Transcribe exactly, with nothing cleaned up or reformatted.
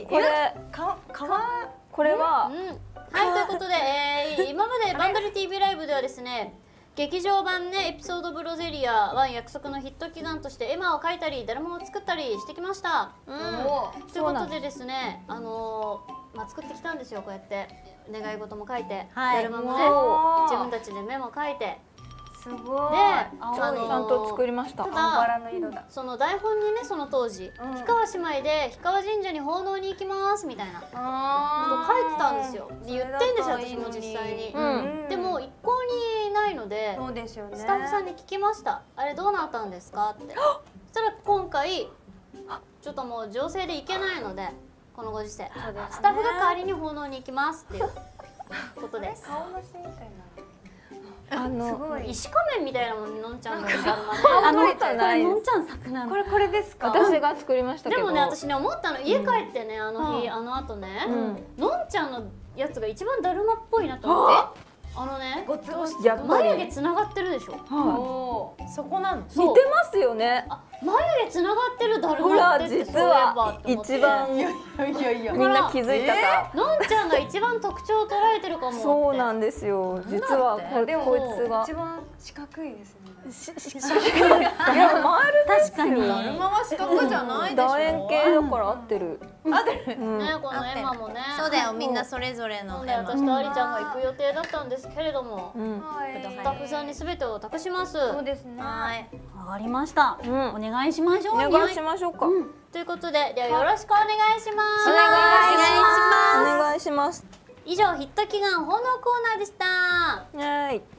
これかかわこれは、 うん、はいということで、えー、今までバンドル ティーブイ ライブではですね劇場版ねエピソードブロゼリアワン約束のヒット祈願として絵馬を描いたりだるまを作ったりしてきました。うん、ということでですねあのー、まあ作ってきたんですよこうやって願い事も書いて、はい、だるまもね自分たちでメモ書いて。 すごい。で、 あのー、ちゃんと作りました。 ただその台本にねその当時、うん、氷川姉妹で氷川神社に奉納に行きますみたいなこと書いてたんですよ。で言ってんですよ私も実際に。うん、でも一向にないので、そうですよね、スタッフさんに聞きました。あれどうなったんですかって。そしたら今回ちょっともう情勢で行けないのでこのご時世、ね、スタッフが代わりに奉納に行きますっていうことです。顔のシーンみたいな。あの石仮面みたいなもんのんちゃんのだるまね。 あのこれのんちゃん作なの。 これこれですか。 私が作りましたけど。 でもね私ね思ったの家帰ってねあの日あの後ねのんちゃんのやつが一番だるまっぽいなと思って。あのね眉毛つながってるでしょ。 そこなの。 似てますよね。 眉毛つながってるだるまってって実は一番みんな気づいたか。 のんちゃんが一番特徴を捉えてるかも。 そうなんですよ。実はこれこいつが一番四角いですね。 四角い。いや丸確かに。 だるまは四角じゃないでしょ。 楕円形だから合ってる。 合ってる。ねこのエマもね。 そうだよみんなそれぞれの。 私とありちゃんが行く予定だったんですけれども、スタッフさんにすべてを託します。 そうですね。 はい。わかりました。お願いしましょう。 お願いしましょうか。 ということでではよろしくお願いします。 お願いします。お願いします。 以上ヒット祈願奉納コーナーでした。 はい。